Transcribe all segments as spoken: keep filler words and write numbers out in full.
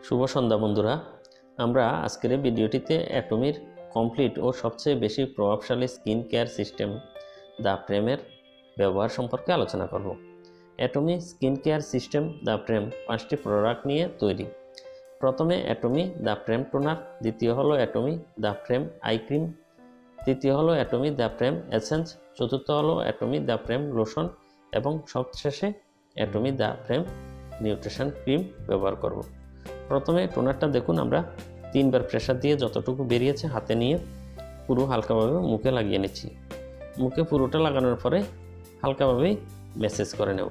শুভ সন্ধ্যা বন্ধুরা, আমরা আজকের এই ভিডিওটিতে অ্যাটমির কমপ্লিট ও সবচেয়ে বেশি প্রভাবশালী স্কিন কেয়ার সিস্টেম দ্য প্রেমের ব্যবহার সম্পর্কে আলোচনা করব। Atomy skin care system the fame পাঁচটি প্রোডাক্ট নিয়ে তৈরি। প্রথমে অ্যাটমি দ্য প্রেম টোনার, দ্বিতীয় হলো Atomy the fame eye cream, তৃতীয় হলো অ্যাটমি দ্য প্রেম এসেন্স, চতুর্থ হলো অ্যাটমি দ্য প্রেম লোশন এবং সবশেষে Atomy the fame nutrition cream ব্যবহার করব। প্রথমে টোনারটা দেখুন, আমরা তিনবার প্রেসার দিয়ে যতটুকু বেরিয়েছে হাতে নিয়ে পুরো হালকাভাবে মুখে লাগিয়ে নিচ্ছি। মুখে পুরোটা লাগানোর পরে হালকাভাবেই ম্যাসেজ করে নেব।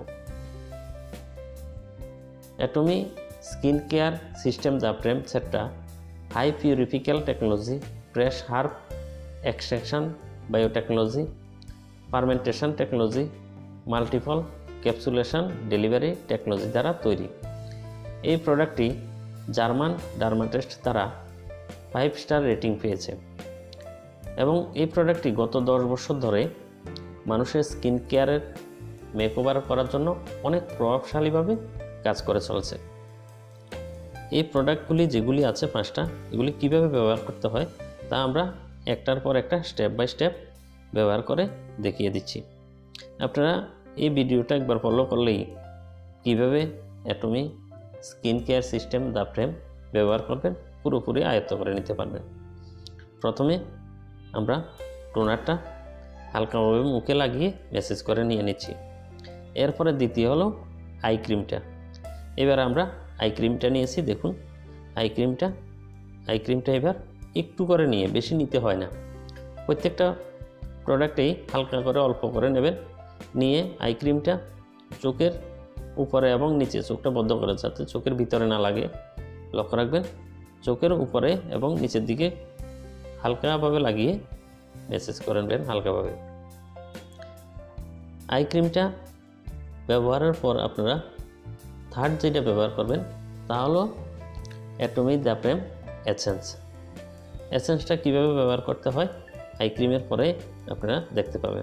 Atomy skin care system the fame সেটটা high purification technology, fresh herb extraction biotechnology, fermentation technology, multiple capsulation delivery technology দ্বারা তৈরি। এই প্রোডাক্টটি জার্মান ডার্মাটিস্ট দ্বারা ফাইভ স্টার রেটিং পেয়েছে এবং এই প্রোডাক্টটি গত দশ বছর ধরে মানুষের স্কিন কেয়ারের মেকওভার করার জন্য অনেক প্রভাবশালীভাবে কাজ করে চলছে। এই প্রোডাক্টগুলি যেগুলি আছে পাঁচটা, এগুলি কিভাবে ব্যবহার করতে হয় তা আমরা একটার পর একটা স্টেপ বাই স্টেপ ব্যবহার করে দেখিয়ে দিচ্ছি। আপনারা এই ভিডিওটা একবার ফলো করলেই কিভাবে Atomy skin care system the fame ব্যবহার করবেন পুরোপুরি আয়ত্ত করে নিতে পারবেন। প্রথমে আমরা টোনারটা হালকাভাবে মুখে লাগিয়ে ম্যাসেজ করে নিয়ে নিচ্ছি। এরপরে দ্বিতীয় হলো আই ক্রিমটা। এবার আমরা আই ক্রিমটা নিয়েছি, দেখুন আই ক্রিমটা আই ক্রিমটা এবার একটু করে নিয়ে, বেশি নিতে হয় না। প্রত্যেকটা প্রোডাক্টেই হালকা করে অল্প করে নেবেন। নিয়ে আই ক্রিমটা চোখের উপরে এবং নিচে, চোখটা বন্ধ করে যাতে চোখের ভিতরে না লাগে লক্ষ্য রাখবেন। চোখের উপরে এবং নিচের দিকে হালকাভাবে লাগিয়ে ম্যাসেজ করে নেবেন হালকাভাবে। আই ক্রিমটা ব্যবহারের পর আপনারা থার্ড যেটা ব্যবহার করবেন তা হলো অ্যাটমি দ্য প্রেম এসেন্স। এসেন্সটা কীভাবে ব্যবহার করতে হয় আই ক্রিমের পরে আপনারা দেখতে পাবেন।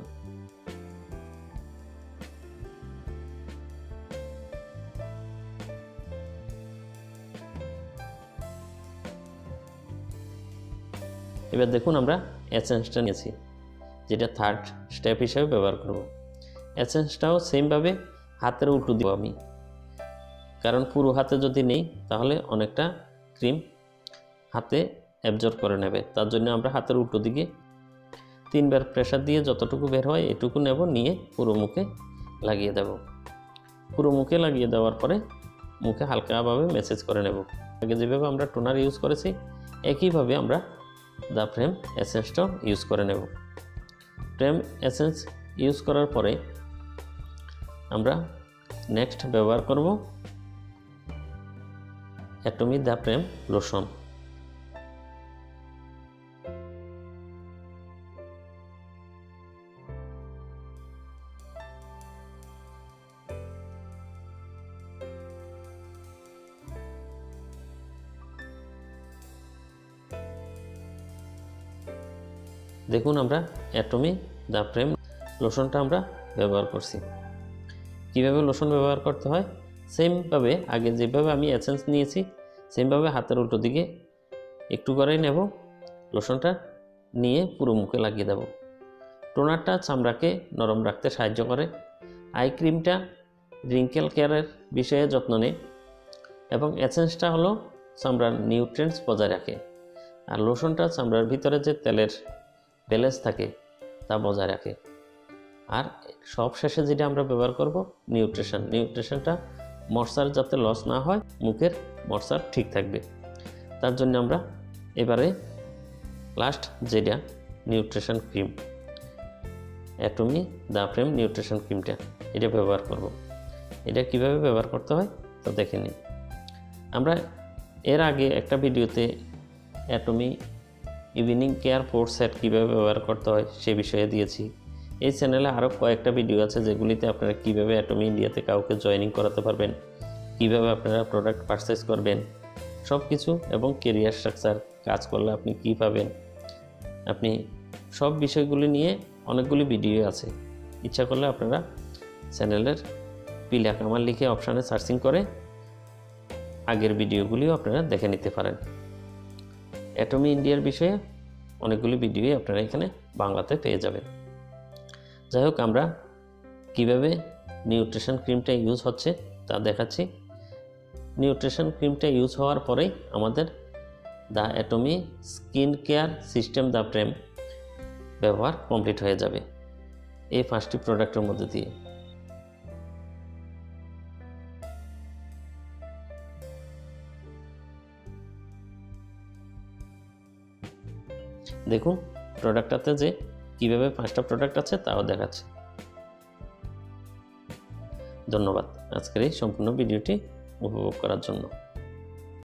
এবার দেখুন আমরা এসেন্সটা নিয়েছি, যেটা থার্ড স্টেপ হিসেবে ব্যবহার করব। এসেন্সটাও সেমভাবে হাতের উল্টো দিব আমি, কারণ পুরো হাতে যদি নেই তাহলে অনেকটা ক্রিম হাতে অ্যাবজর্ব করে নেবে। তার জন্য আমরা হাতের উল্টো দিকে তিনবার প্রেসার দিয়ে যতটুকু বের হয় এটুকু নেব, নিয়ে পুরো মুখে লাগিয়ে দেব। পুরো মুখে লাগিয়ে দেওয়ার পরে মুখে হালকাভাবে ম্যাসেজ করে নেব। আগে যেভাবে আমরা টোনার ইউজ করেছি একইভাবে আমরা দ্য প্রেম এসেন্সটাও ইউজ করে নেব। প্রেম এসেন্স ইউজ করার পরে আমরা নেক্সট ব্যবহার করব অ্যাটমি দ্য প্রেম লোশন। দেখুন আমরা অ্যাটমি দ্য প্রেম লোশনটা আমরা ব্যবহার করছি। কিভাবে লোশন ব্যবহার করতে হয় সেমভাবে আগে যেভাবে আমি এসেন্স নিয়েছি সেমভাবে হাতের উল্টো দিকে একটু করেই নেব, লোশনটা নিয়ে পুরো মুখে লাগিয়ে দেব। টোনারটা চামড়াকে নরম রাখতে সাহায্য করে, আই ক্রিমটা রিঙ্কেল কেয়ারের বিষয়ে যত্ন নেয় এবং এসেন্সটা হলো চামড়ার নিউট্রিয়েন্টস বজায় রাখে, আর লোশনটা চামড়ার ভিতরে যে তেলের ব্যালেন্স থাকে তা বজায় রাখে। আর সব শেষে যেটা আমরা ব্যবহার করব নিউট্রিশন। নিউট্রিশনটা ময়শ্চার যাতে লস না হয়, মুখের ময়শ্চার ঠিক থাকবে, তার জন্য আমরা এবারে লাস্ট যেটা nutrition cream, Atomy the fame nutrition ক্রিমটা এটা ব্যবহার করব। এটা কিভাবে ব্যবহার করতে হয় তো দেখে নিন। আমরা এর আগে একটা ভিডিওতে Atomy evening care four set কীভাবে ব্যবহার করতে হয় সে বিষয়ে দিয়েছি। এই চ্যানেলে আরও কয়েকটা ভিডিও আছে যেগুলিতে আপনারা কীভাবে অ্যাটমি ইন্ডিয়াতে কাউকে জয়েনিং করাতে পারবেন, কীভাবে আপনারা প্রোডাক্ট পারচেস করবেন সব কিছু, এবং কেরিয়ার স্ট্রাকচার কাজ করলে আপনি কী পাবেন, আপনি সব বিষয়গুলি নিয়ে অনেকগুলি ভিডিও আছে। ইচ্ছা করলে আপনারা চ্যানেলের পিলা কামাল লিখে অপশানে সার্চিং করে আগের ভিডিওগুলিও আপনারা দেখে নিতে পারেন। অ্যাটমি ইন্ডিয়ার বিষয়ে অনেকগুলি ভিডিওই আপনারা এখানে বাংলাতে পেয়ে যাবেন। যাই হোক, আমরা কিভাবে নিউট্রিশন ক্রিমটা ইউজ হচ্ছে তা দেখাচ্ছি। নিউট্রিশন ক্রিমটা ইউজ হওয়ার পরেই আমাদের the Atomy skin care system the fame ব্যবহার কমপ্লিট হয়ে যাবে এই পাঁচটি প্রোডাক্টের মধ্যে দিয়ে। দেখুন প্রোডাক্টটাতে যে কিভাবে পাঁচটা প্রোডাক্ট আছে তাও দেখাচ্ছে। ধন্যবাদ আজকের এই সম্পূর্ণ ভিডিওটি উপভোগ করার জন্য।